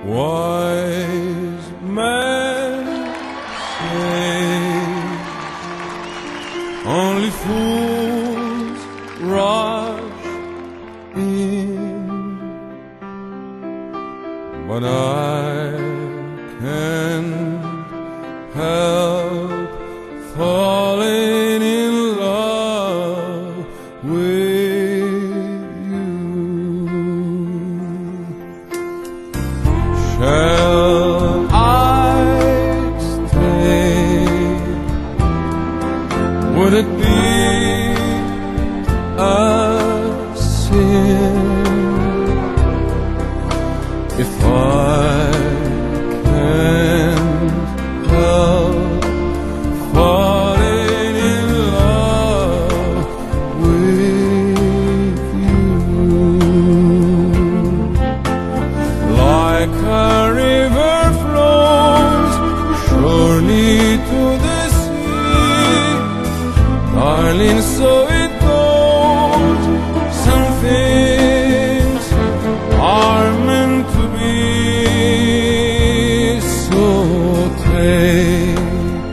Wise men say only fools rush in, but I can't help falling in love with you. Shall I stay? Would it be a sin if I can't help falling in love with you? Like a river flows surely to the sea, darling, so it goes. Some things are meant to be, so take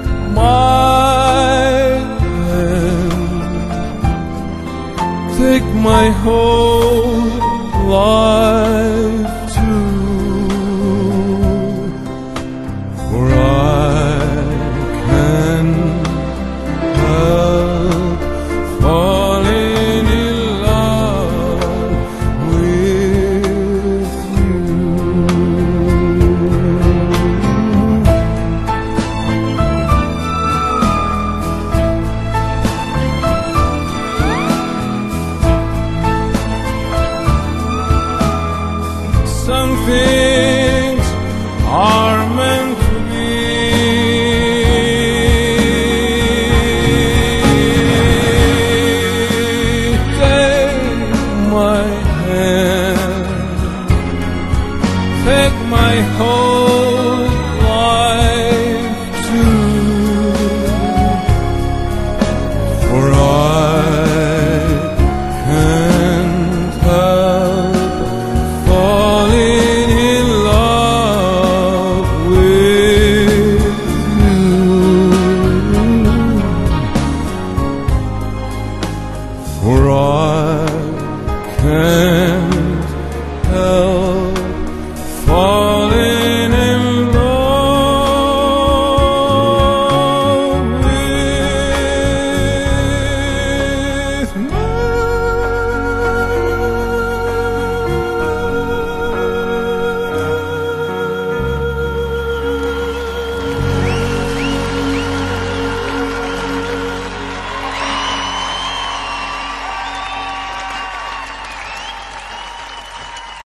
my hand, take my whole life too, for I can't help falling in love with you. Some things are meant to be. Take my hand, take my whole life too, for I can't help falling in love with you, for I